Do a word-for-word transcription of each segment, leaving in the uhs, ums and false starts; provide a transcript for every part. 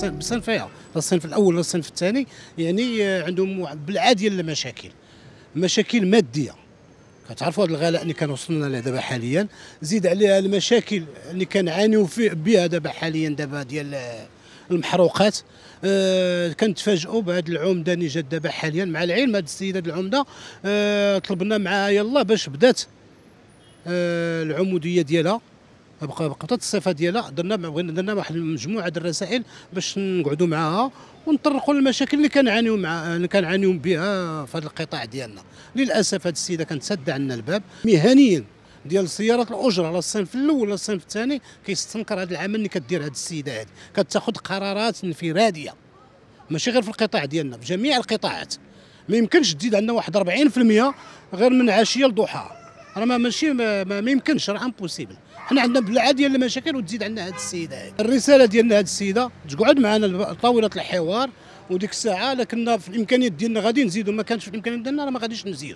بصنفها، الصنف الاول والصنف الثاني، يعني عندهم بالعاد ديال المشاكل، مشاكل ماديه. كتعرفوا هذا الغلاء اللي كان وصلنا له دابا حاليا، زيد عليها المشاكل اللي كنعانيو بها دابا حاليا دابا ديال المحروقات. أه كنتفاجئوا بهذه العمده اللي جات دابا حاليا، مع العلم هذه السيده العمده أه طلبنا معها يلاه باش بدات أه العموديه ديالها، بقى بقات الصفه ديالها، درنا بغينا درنا واحد مجموعه د الرسائل باش نقعدوا معها ونطرقوا للمشاكل اللي كنعانيو مع اللي كنعانيو بها في هذا القطاع ديالنا. للاسف هذه السيده كانت ساده عنا الباب مهنيا ديال سيارات الاجره على الصنف الاول ولا الصنف الثاني. كيستنكر هذا العمل اللي كدير هذه السيده هذه، كتاخذ قرارات انفراديه ماشي غير في القطاع ديالنا، في جميع القطاعات. ما يمكنش تزيد عندنا واحد أربعين بالمئة غير من عشيه لضحاها، راه ما ماشي ما, ما يمكنش، راه امبوسيبل. حنا عندنا بالعاد ديال المشاكل وتزيد عندنا هذه السيده هذه. الرساله ديالنا هذه السيده تقعد معنا طاوله الحوار، وديك الساعه لكن في الامكانيات ديالنا غادي نزيدوا، ما كانش في الامكانيات ديالنا راه ما غاديش نزيدوا.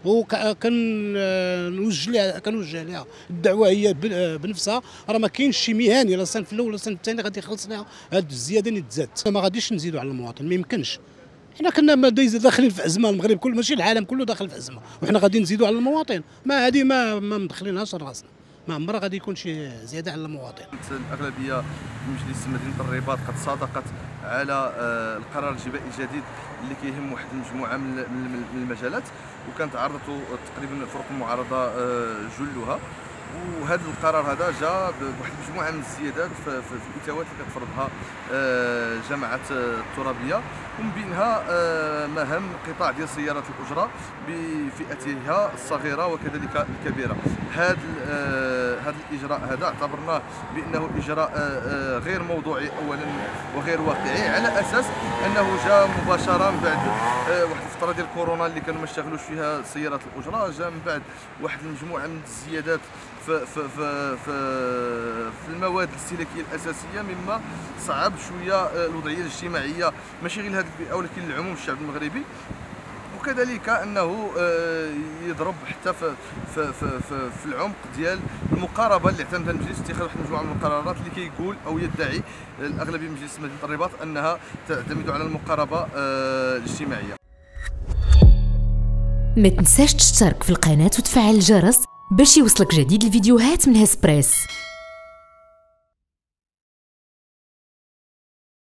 وكنوجه لها كنوجه لها الدعوه هي بنفسها، راه ما كاينش شي مهني لا الصنف الاول ولا الصنف الثاني غادي يخلص لها هذه الزياده اللي تزادت. ما غاديش نزيدوا على المواطن، ما يمكنش. حنا كنا داخلين في ازمه، المغرب كله ماشي العالم كله داخل في ازمه، وحنا غادي نزيدوا على المواطن؟ ما هذه ما ما مدخلينهاش راسنا، ما عمرها غادي يكون شي زياده على المواطن. الاغلبيه مجلس مدينه الرباط قد صادقت على القرار الجبائي الجديد اللي كيهم واحد المجموعه من المجالات، وكانت عرضته تقريبا فرق المعارضه جلها. وهذا القرار هذا جاء بواحد المجموعه من الزيادات في, في, في الاتاوات اللي كتفرضها جماعه الترابيه، ومن بينها مهام قطاع ديال سيارات الاجره بفئتها الصغيره وكذلك الكبيره. هذا هذا الاجراء هذا اعتبرناه بانه اجراء غير موضوعي اولا وغير واقعي، على اساس انه جاء مباشره من بعد واحد الفتره ديال كورونا اللي كانوا ما اشتغلوش فيها سيارات الاجره، جاء من بعد واحد المجموعه من الزيادات في في في في, في المواد الاستهلاكيه الاساسيه، مما صعب شويه الوضعيه الاجتماعيه ماشي غير لهذه الفئه ولكن لعموم الشعب المغربي. وكذلك انه يضرب حتى في في في, في, في العمق ديال المقاربه اللي اعتمدها المجلس في اتخاذ واحد المجموعه من القرارات اللي كيقول او يدعي الاغلبيه من مجلس مدينه الرباط انها تعتمد على المقاربه الاجتماعيه. ما تنساش تشترك في القناه وتفعل الجرس باش يوصلك جديد الفيديوهات من هسبريس.